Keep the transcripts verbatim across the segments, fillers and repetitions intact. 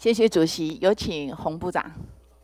谢谢主席，有请洪部长。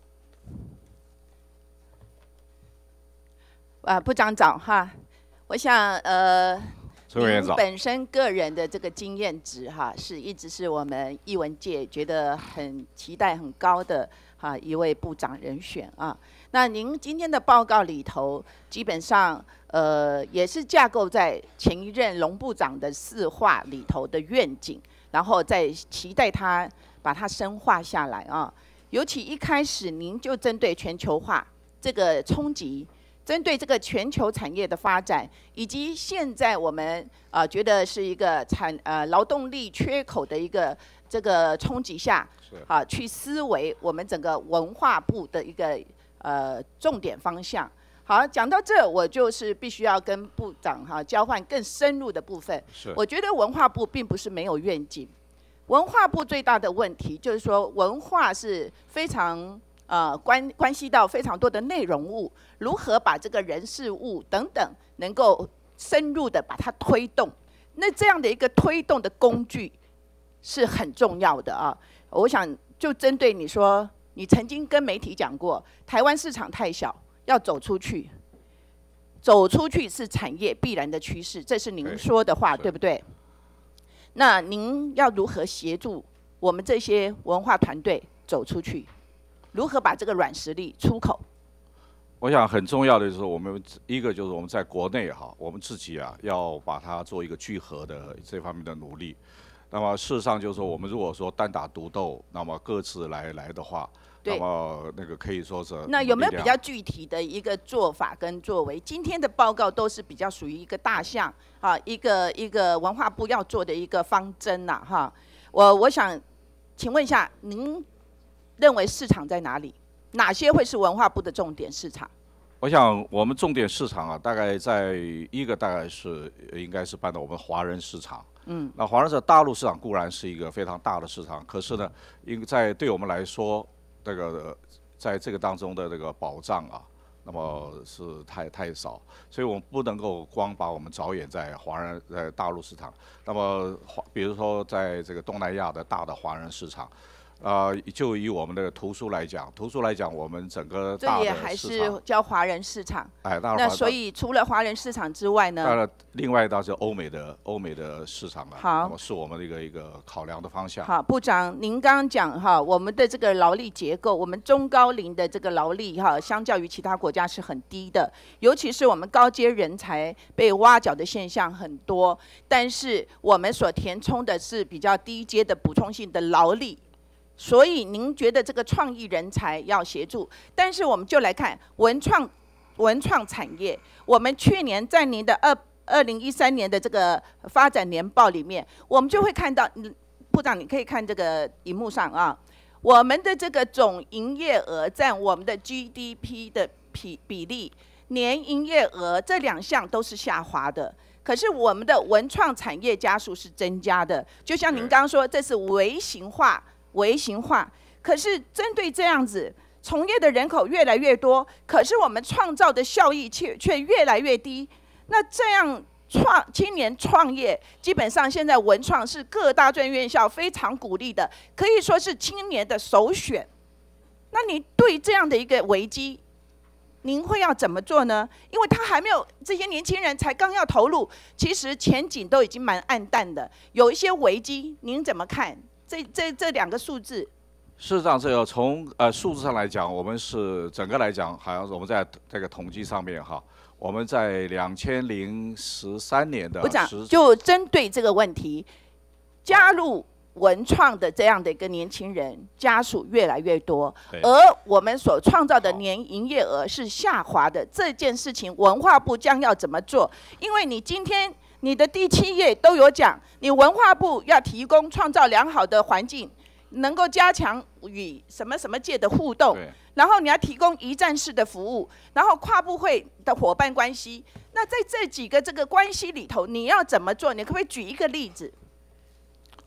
啊，部长早哈。我想呃，您本身个人的这个经验值哈，是一直是我们艺文界觉得很期待很高的哈一位部长人选啊。那您今天的报告里头，基本上呃也是架构在前一任龙部长的四化里头的愿景，然后再期待他把它深化下来啊。尤其一开始您就针对全球化这个冲击。 针对这个全球产业的发展，以及现在我们啊、呃、觉得是一个产呃劳动力缺口的一个这个冲击下，啊去思维我们整个文化部的一个呃重点方向。好，讲到这，我就是必须要跟部长哈、啊、交换更深入的部分。我觉得文化部并不是没有愿景，文化部最大的问题就是说文化是非常。 呃，关关系到非常多的内容物，如何把这个人事物等等能够深入的把它推动，那这样的一个推动的工具是很重要的啊。我想就针对你说，你曾经跟媒体讲过，台湾市场太小，要走出去，走出去是产业必然的趋势，这是您说的话， 对, 对不对？那您要如何协助我们这些文化团队走出去？ 如何把这个软实力出口？ 我想很重要的就是我们一个就是我们在国内哈，我们自己啊要把它做一个聚合的这方面的努力。那么事实上就是说，我们如果说单打独斗，那么各自来来的话，那么那个可以说是那有没有比较具体的一个做法跟作为？今天的报告都是比较属于一个大项啊，一个一个文化部要做的一个方针呐、啊、哈。我我想请问一下您。 认为市场在哪里？哪些会是文化部的重点市场？ 我想我们重点市场啊，大概在一个大概是应该是办到我们华人市场。嗯。那华人的大陆市场固然是一个非常大的市场，可是呢，因在对我们来说，这个在这个当中的这个保障啊，那么是太太少，所以我们不能够光把我们着眼在华人在大陆市场。那么，比如说在这个东南亚的大的华人市场。 呃，就以我们的图书来讲，图书来讲，我们整个大的市场， 这也还是叫华人市场。 哎， 那所以除了华人市场之外呢？ 当然，另外倒是欧美的欧美的市场了。 好， 那么是我们的一个一个考量的方向。 好，部长，您刚刚讲哈，我们的这个劳力结构，我们中高龄的这个劳力哈，相较于其他国家是很低的，尤其是我们高阶人才被挖角的现象很多，但是我们所填充的是比较低阶的补充性的劳力。 所以您觉得这个创意人才要协助，但是我们就来看文创文创产业。我们去年在您的二二零一三年的这个发展年报里面，我们就会看到，部长你可以看这个荧幕上啊，我们的这个总营业额占我们的 G D P 的比比例，年营业额这两项都是下滑的。 可是我们的文创产业家数是增加的，就像您刚刚说，这是微型化。 微型化，可是针对这样子从业的人口越来越多，可是我们创造的效益却却越来越低。那这样创青年创业，基本上现在文创是各大专院校非常鼓励的，可以说是青年的首选。那你对这样的一个危机，您会要怎么做呢？因为他还没有这些年轻人才刚要投入，其实前景都已经蛮暗淡的，有一些危机，您怎么看？ 这这这两个数字， 事实上，这个从呃数字上来讲，我们是整个来讲，好像是我们在这个统计上面哈，我们在两千零十三年的部长就针对这个问题，加入文创的这样的一个年轻人家数越来越多，而我们所创造的年营业额是下滑的，这件事情文化部将要怎么做？因为你今天。 你的第七页都有讲，你文化部要提供创造良好的环境，能够加强与什么什么界的互动，然后你要提供一站式的服务，然后跨部会的伙伴关系。那在这几个这个关系里头，你要怎么做？你可不可以举一个例子？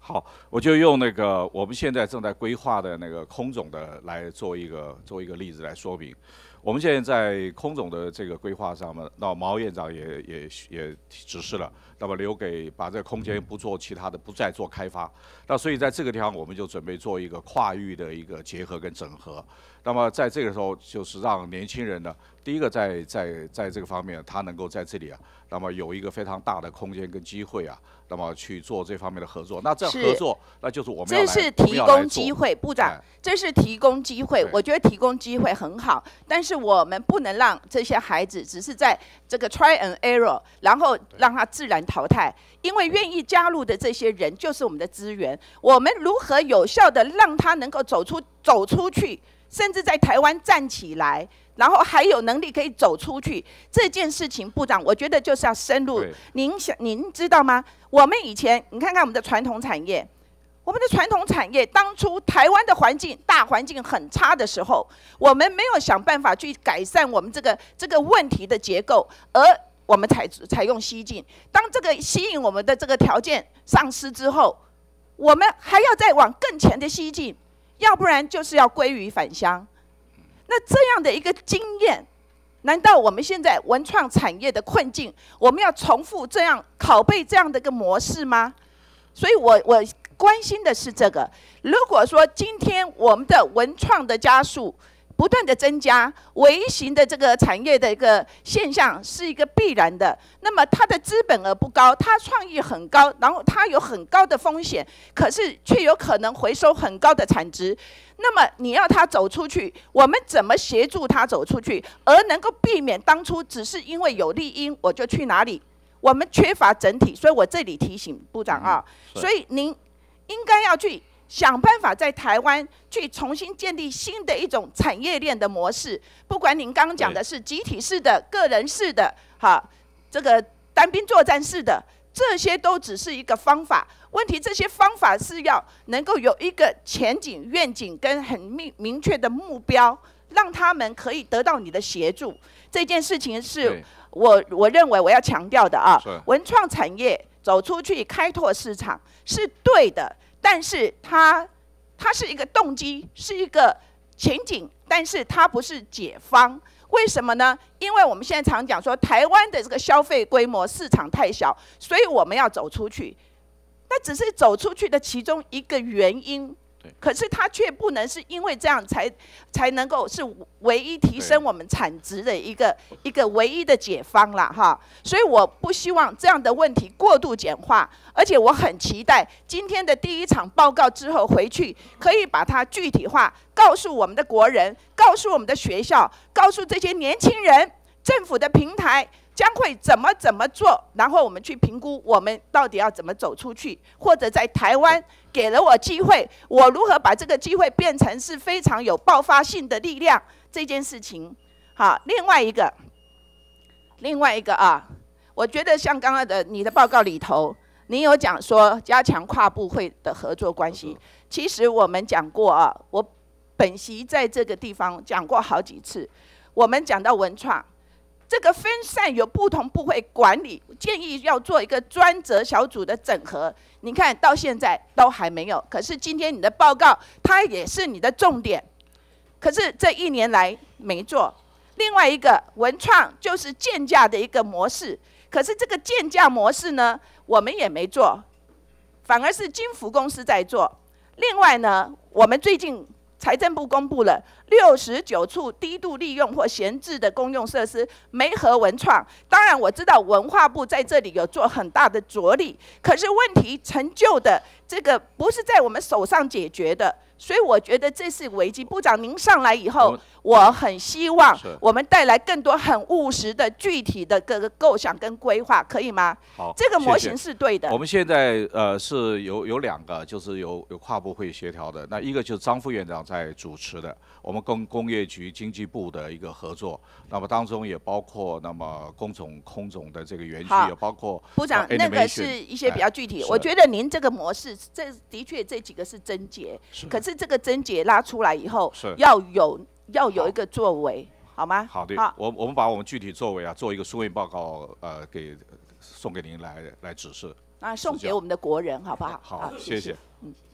好，我就用那个我们现在正在规划的那个空总的来做一个做一个例子来说明。我们现在在空总的这个规划上面，那毛院长也也也指示了，那么留给把这个空间不做其他的，不再做开发。那所以在这个地方，我们就准备做一个跨域的一个结合跟整合。那么在这个时候，就是让年轻人呢，第一个在在在这个方面，他能够在这里啊，那么有一个非常大的空间跟机会啊，那么去做这方面的合作。那这合作，那就是我们这是提供机会，部长，这是提供机会。我觉得提供机会很好，但是我们不能让这些孩子只是在这个 try and error， 然后让他自然淘汰。因为愿意加入的这些人就是我们的资源，我们如何有效的让他能够走出走出去？甚至在台湾站起来，然后还有能力可以走出去，这件事情，部长，我觉得就是要深入。您想，您知道吗？我们以前，你看看我们的传统产业，我们的传统产业，当初台湾的环境大环境很差的时候，我们没有想办法去改善我们这个这个问题的结构，而我们采采用西进。当这个吸引我们的这个条件丧失之后，我们还要再往更前的西进。要不然就是要归于返乡。那这样的一个经验，难道我们现在文创产业的困境，我们要重复这样拷贝这样的一个模式吗？所以我我关心的是这个。如果说今天我们的文创的加速不断的增加，微型的这个产业的一个现象是一个必然的。那么它的资本额不高，它创意很高，然后它有很高的风险，可是却有可能回收很高的产值。那么你要它走出去，我们怎么协助它走出去，而能够避免当初只是因为有利因我就去哪里？我们缺乏整体，所以我这里提醒部长啊，所以您应该要去想办法在台湾去重新建立新的一种产业链的模式，不管您刚刚讲的是集体式的、个人式的、哈这个单兵作战式的，这些都只是一个方法。问题这些方法是要能够有一个前景、愿景跟很明明确的目标，让他们可以得到你的协助。这件事情是我我认为我要强调的啊，文创产业走出去开拓市场是对的。但是它，它是一个动机，是一个前景，但是它不是解方。为什么呢？因为我们现在常讲说，台湾的这个消费规模市场太小，所以我们要走出去。那只是走出去的其中一个原因。可是它却不能是因为这样才才能够是唯一提升我们产值的一个一个唯一的解方啦哈，所以我不希望这样的问题过度简化，而且我很期待今天的第一场报告之后回去可以把它具体化，告诉我们的国人，告诉我们的学校，告诉这些年轻人，政府的平台将会怎么怎么做，然后我们去评估我们到底要怎么走出去，或者在台湾给了我机会，我如何把这个机会变成是非常有爆发性的力量这件事情。好，另外一个，另外一个啊，我觉得像刚刚的你的报告里头，你有讲说加强跨部会的合作关系，其实我们讲过啊，我本席在这个地方讲过好几次，我们讲到文创。这个分散有不同部会管理，建议要做一个专责小组的整合。你看到现在都还没有，可是今天你的报告它也是你的重点，可是这一年来没做。另外一个文创就是建价的一个模式，可是这个建价模式呢，我们也没做，反而是金福公司在做。另外呢，我们最近财政部公布了六十九处低度利用或闲置的公用设施媒合文创。当然我知道文化部在这里有做很大的着力，可是问题成就的这个不是在我们手上解决的，所以我觉得这是危机。部长您上来以后，我很希望我们带来更多很务实的具体的各个构想跟规划，可以吗？ 好， 这个模型是对的。 我们现在呃是有有两个，就是有有跨部会协调的。那一个就是张副院长在主持的，我们跟工业局、经济部的一个合作。那么当中也包括那么工总、空总的这个园区，也包括部长、呃、那个是一些比较具体。我觉得您这个模式，这的确这几个是症结，可是这个症结拉出来以后，要有。要有一个作为，好吗？ 好的，好我我们把我们具体作为啊，做一个书面报告，呃，给送给您来来指示。 那送给我们的国人好不好？ 好，谢谢。嗯。